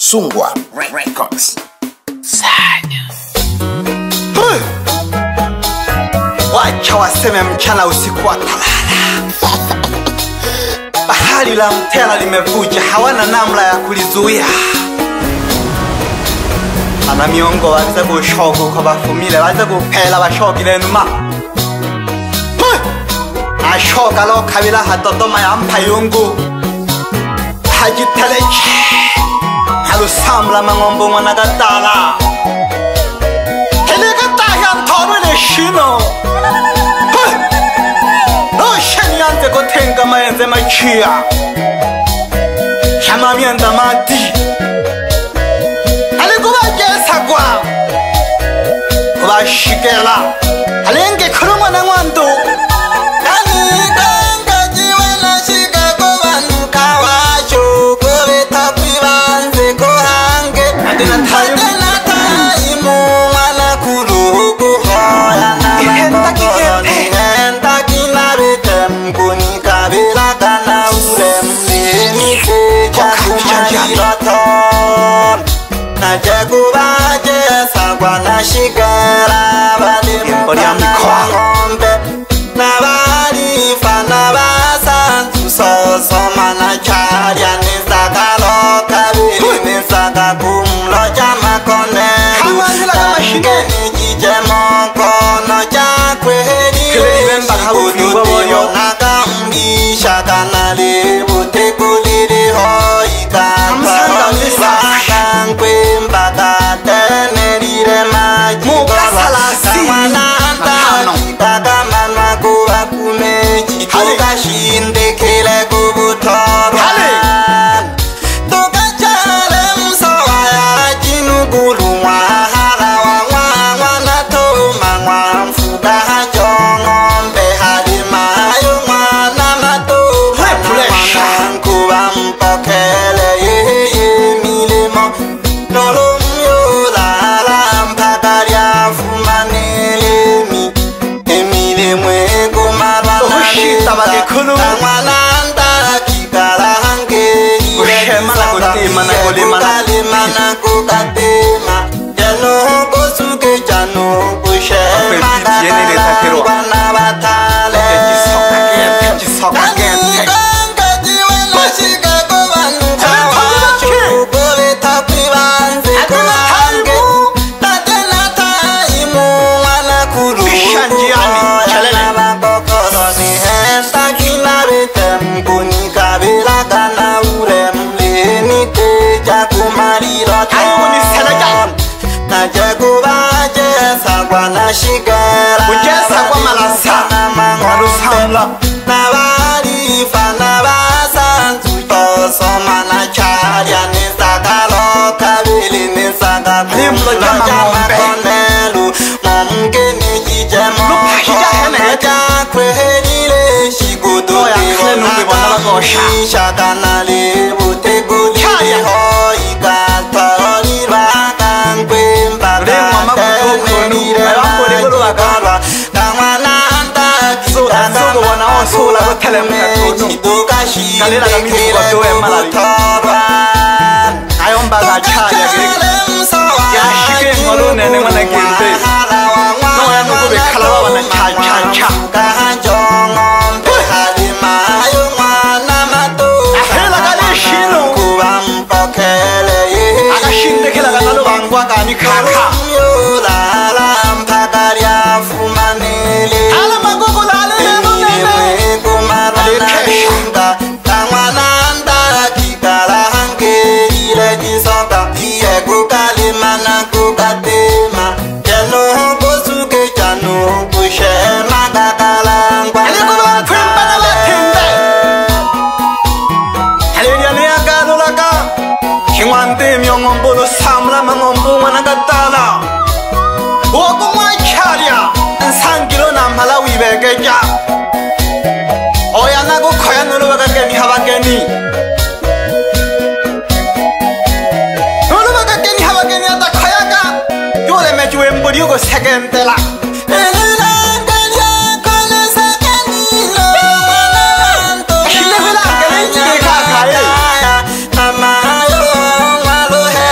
Sungwa Records. Wacha waseme mchana usiku watalala. Bahari la Mtela limevuja, hawana namna ya kulizuia. Ana miongo waza gushogo kwa bafumile, waza gupela bashogile numa. Ashoga lo kabila hatotoma ya mpayungu. Hajiteleche halusamla mangombo mwanagatala. Henegataya ntorwele shino. Shanyante gotenga mayenze machia. Shamamienda mati. Alikubaje kwa kubashigela. Alenge kurumwa na ngwandu. Shigara bali ngombe na bali fana basantu so mana charia ni sakalo kabili ni sakakumlo jama kone ngeni jijemo kono jakwe heri kududio nakambi shakanali butekuliri hoika kwe mpaka teneri shinde kele kubutoro toka chale msawaya jinugulu mwahara wana toma mwamfuga hajongo hadi mayo mwana matoma mwana nkuwa mpokele yeye milimo nolomyo lala mpakaria fumanelemi emile mwego marwana Tamananda kikala hangeri Kukalimana kukatema Jano kosuke jano kushema Wana batale Kanga jiwena shiga kubanu kawacho Kule takwibanze kuhange Tatena taimu wana kuru Shigara ujesa kwa malasa marusamla na bari fana basantu tosoma na charia ni sakalo kabili ni sakakumlo jama konelu momke ni jijemo kone jakwe herile shigudu liho shakanali buteguli hoika tori bakankwe mpaka Sula kale mkatudu kalila kamili kwa doe malali ayomba ga chaya ya shike ngolo nene mana kende no ya nuko be kala wana cha cha ahela kale shino kuwa mpokele akashinde kila kanalo bangwa kani kaka Ngombo samla mangombo managatala Woko mwacharia Nsangilo na malawi begeja Oya nago koya nulu wakageni hawageni Nulu wakageni hawageni ata koyaga Yole mejuwe mburi yugo sekendela Shile vila ngeni chike kaka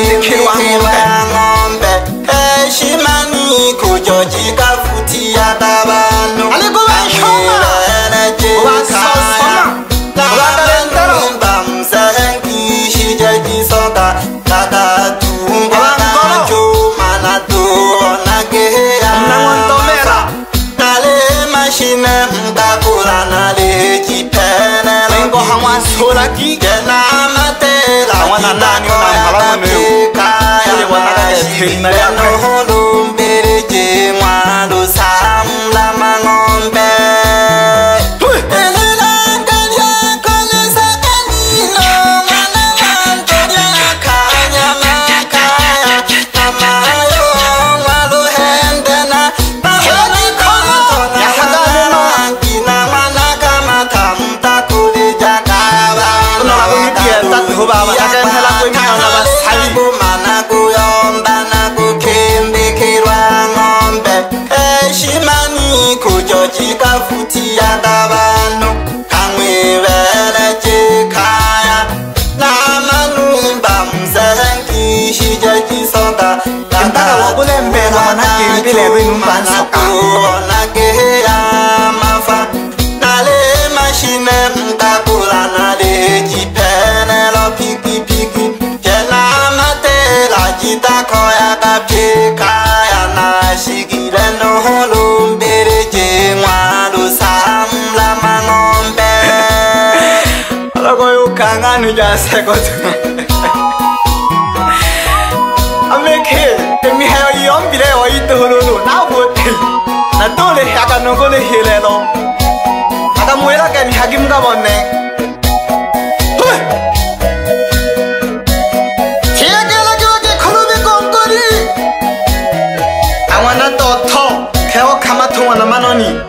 kirwa ngombe Shimani kujojika futia tabano Aleko bashoma Wasosoma Wakalendero Bamsengi shijaji soka Kakatumba Nacho manatu Nageya Nangontomera Nale machine Mkakula nale jipene Lengo hawa solaki Jena matela Hawana nani unamhala mwenyewe Kule wanaka jepina ya kwe Mbeleje mwalo samla mangombe Kujojika futia dabano Kamwe veleje kaya Na manumba mzengi shijaji soka Mpaka wakule mbela manake mbele wenumba soka Nageya mafa Nale machine mkakula nale jipene lo piki piki Jena matela jita koya kapye kaya na shigire no holo mbeleje mwalo samla mangombe Alako yukanganu jase kotu Ameke Temi hayo yombile wa ito hululu Na wote Na tole haka nongole hilelo Haka mwela kani hakim kabone Chiyakela kiwake kolumi kongori Awana toto Keo kama tunga na manoni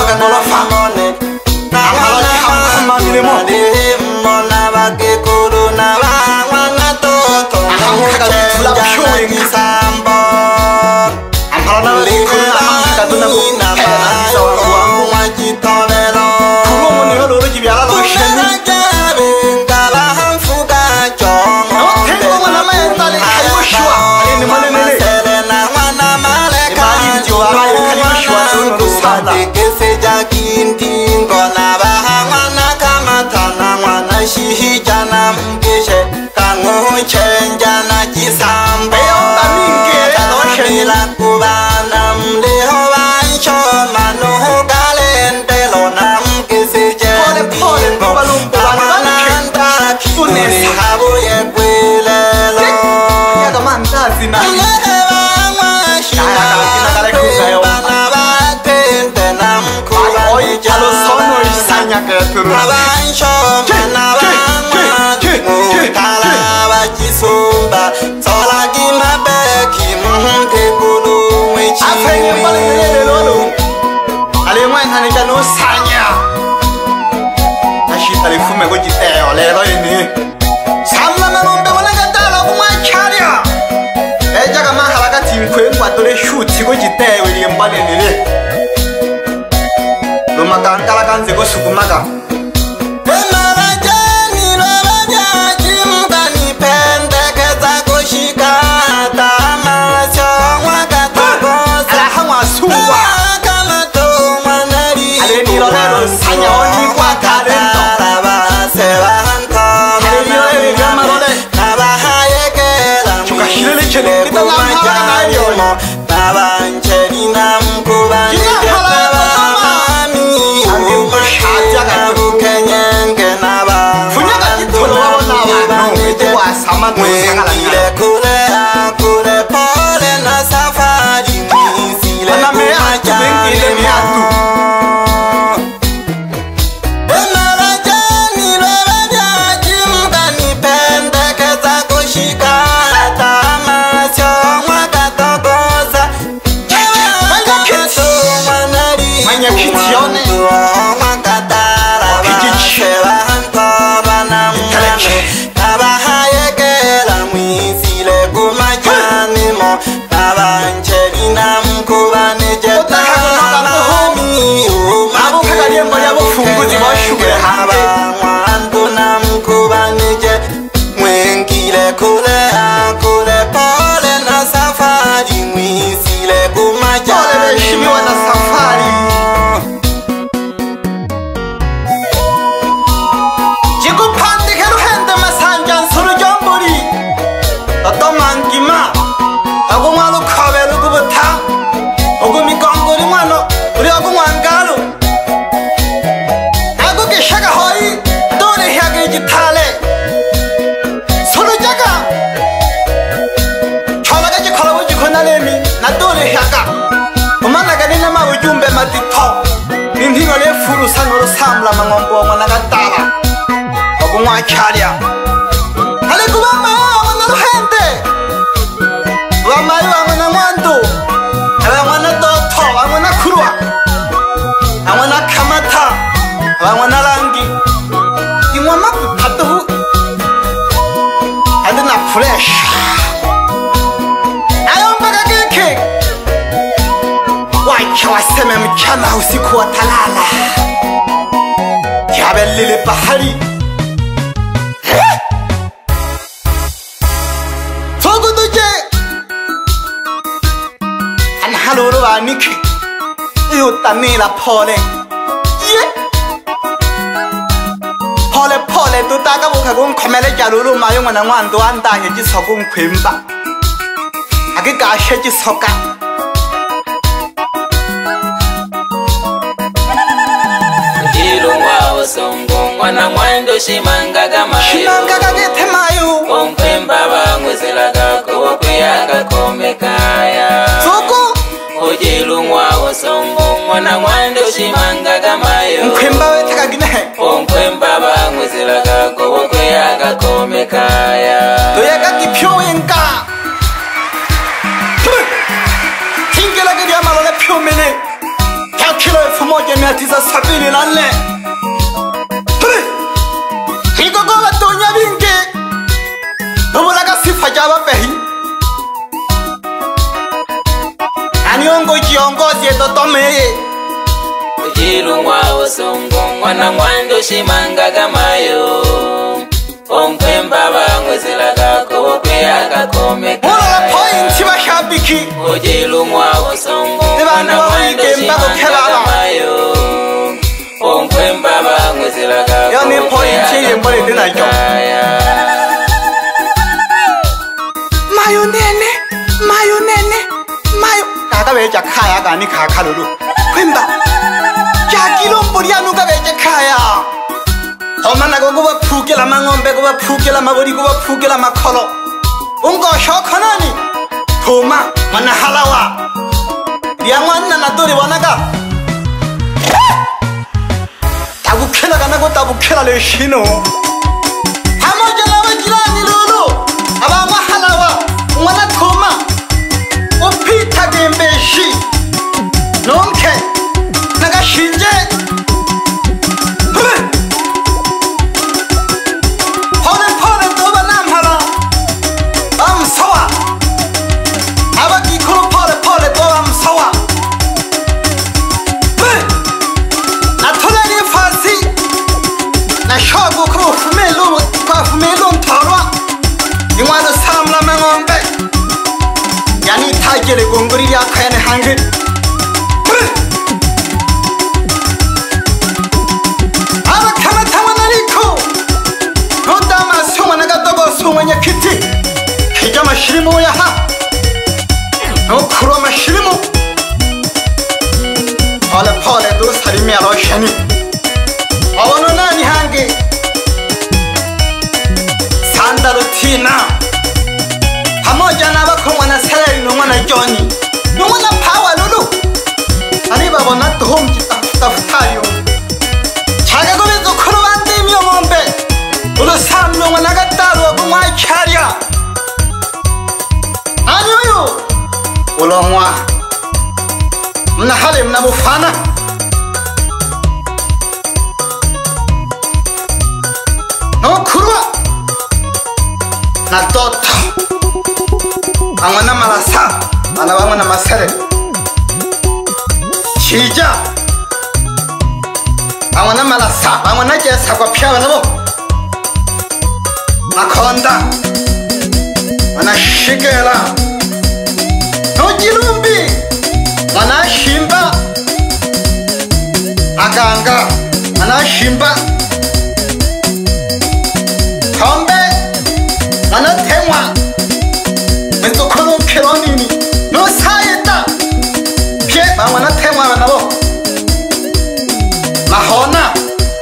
Mona keturu Abansho manabangwa Mutala bachisumba Sola gimabeki Mpekulu wechi Afenye mbali nilele lolo Alimwe nhanika no sanya Ashita lifume kujiteo lelo ini Samla malombe wanagatala kumwachalia Eja kama halakati mkwe tole shuti kujiteo ili mbali nile Lumakankala kanze kusukumaka Mwengile kule pole na safari Mwisile kumajani Emarajani lwewe jimga nipendekeza kushika Tamasyo mwakatogoza Manya kitione Mwakatara baseba Ntoba na mwame Abahayekela mwisile kumajani mo Abancheli na mkubane jetala mami Umakile mkenge Abamwantu na mkubane jet Mwengile kule pole na safari Mwisile kumajani mo Sanuro samla mangombo managatala Ogumwa chalia Ale kubama wana gente Wama wana mwandu Wana doto wana kurwa Wana kamata Wana rangi Imwa mapatu And na fresh Ayomba kake Wacha waseme mchana usiku wa talala Kabelile bahari Toguduje Anhaluru aniki Yutanila pole Pole pole tutaga bukagung komele jalulu mayung na ngwandu anda heji sogung kwimba Agi gashe ji soka Mwana mwendo shimangaga gete mayu Ompemba bangwezelaga kuwakuyaga komekaya Soko Ojilungwa osongo Mwana mwendo shimangaga mayo Mpemba weteka gine Ompemba bangwezelaga kuwakuyaga komekaya Doyaga kipyo yenka Tingela gidi ya malole pyo mene Kakilo elfu moja mia tisa sabini na nne Higogola tonya binge Nubulaga sifa jaba pehi Aniongo jiongozi edo tomeye Ojilungwa osongo Mwana mwendo shimangaga mayo Ompemba bangwezelaga kuwakuyaga komekaya Mula pointi bashabiki Ojilungwa osongo Mwana mwendo shimangaga mayo Ompemba bangwezelaga Yani pointi yembole dina jo Mayo nene Mayo Kaka beja kaya gani kaka lulu Kwemba Jakilo mburianu ka beja kaya Omana kuba pukela mangombe kuba pukela maburi kuba pukela makolo Ungo shokonani Toma mana halawa Dia mwana na duri wanaga tabukhela kana ko tabukhela leshino hamoja na wajirani lulu abamwa halawa umwana thoma uphitha gembeshi nonke nakashinje pole toba namhala amsowa abakikho pole toba amsowa atholani fasi na shogo kho fumelo nthorwa ingwana samla mangombe yani thajele gongori ya khane hange aba kama tamana liko nodama sumana gadogo sumanya kiti hija mashirimo ya ha no khuro mashirimo pole do sarimi alo shani awono nani hange sandalo tina pamoja na bakomwana salary no mwana Johnny no mwana power lulu ani baba na to home tafutayo chaga go bezo khoro bande mi ngombe ulo samlo mwana gatalo kumwa charia ani uyo ulo mwa mna hale mna mufana no kurwa na toto angwana malasa ana bangwana masere chija angwana malasa angwana jesa kwa pya nabo makonda ana shigela no jirumbi mana shimba aganga mana shimba kombe mana temwa meto kono kelonini no saeta pie mana temwa nabo mahona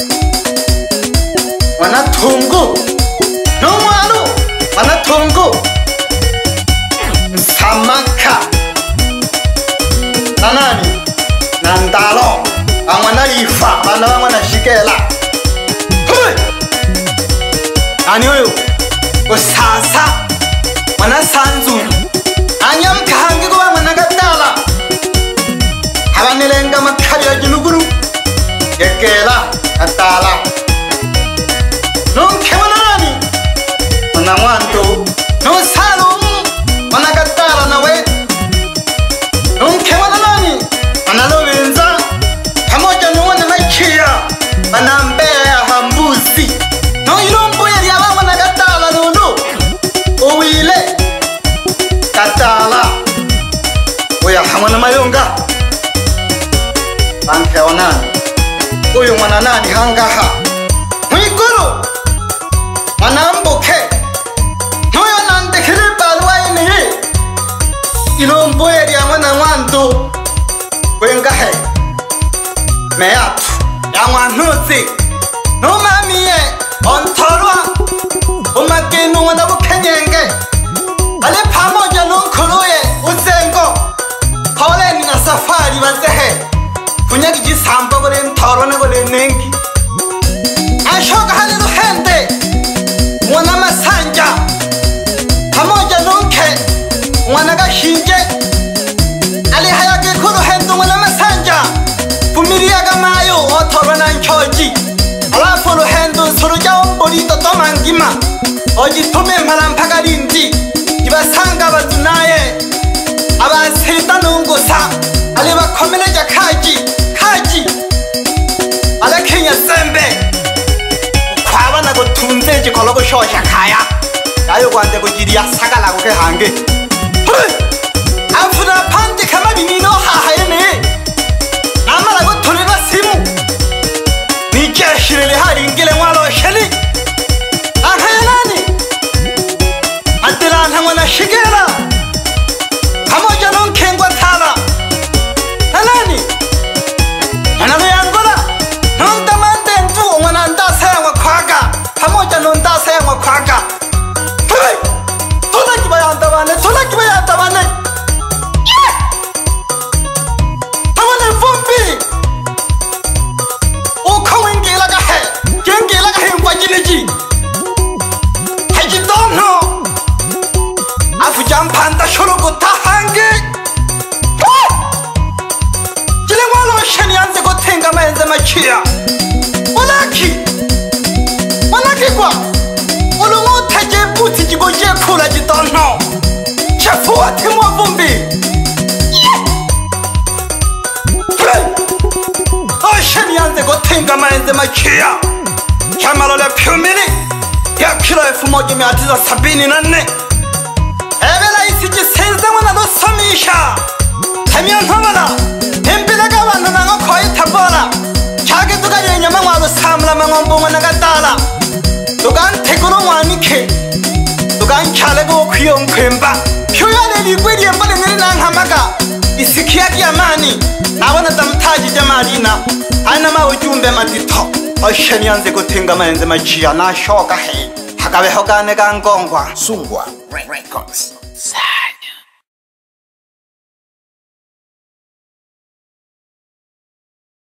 mana tungu no malu mana tungu samaka nanani nandalo amwana lifa bana bamwana shikela ani oyo osasa mwana sanzu anyam kahangi ko bamwana gatala abanelenga makali ya jinuguru yekela gatala nonke manani mwana mwanto no salum mwana gatala nawe nonke manani analowenza pamoja na wana maikia banambea ya hambuzi no ilombo ya liawa na gatala lulu uwile gatala uya hamwana mayonga banke wanani uyu mwana nani hangaha mwikuru manambuke nuyo nandekele balwa ini ilombo ya liawa na wandu wengahe meatu yangwa nuzi no mamiye ontorwa umakinu wana bukenyenge ale pamoja nonkuruye uzengo pole ni na safari bazehe kunyagi jisambo bole ntorwa ne bole nengi ashoka hali ruhende wana masanja pamoja nonke wana gashinje ale hayage kuruhende wana masanja fumiria gamayo otorwa na nchoji alafu ruhendo suruja ombori totomangima oji tume mpaka rindi ibasanga bazunaye abasita nungusa ale bakomereja kaji ale Kenya sembe kwabana gutunze gikolo gushosha kaya yayo kwanje kugiria sagala kuke hange afuna pande kama binino hahayene amara gutulira simu nikeshirele hari ngile mwalo sheli ahanani adela ntamwana shigera pamoja nonkengwa tala hanani analo yangola nondamande ndu mwana ndasa yangwa kwaga pamoja nondasa yangwa kwaga tulaki bayandabane pamane vumbi uko wengela Gampanda shurugu tahangi Jile walo sheni anze kutenga maenze machia Walaki kwa Ulungu teje buti jigo je kula jidono Chefu wa timu wa vumbi Sheni anze kutenga maenze machia Kamalole piumili Ya kilo 1974 Ebela isiji senza wana dosomisha Tamiya ntomala Hempilaga wanu nango koi tabora Chage tukari enyama wadu samla mangombo nagatala Tugan teguro wanike Tugan chalego kuyo mkwemba Pyuyane ligwiri mbali niri nanghamaga Isikiaki amani Awana tamtaji jamarina Aina ujumbe matito Osheni anze kutenga maenze machia na shoka hei Hakawe hokane kangongwa Sungwa Records.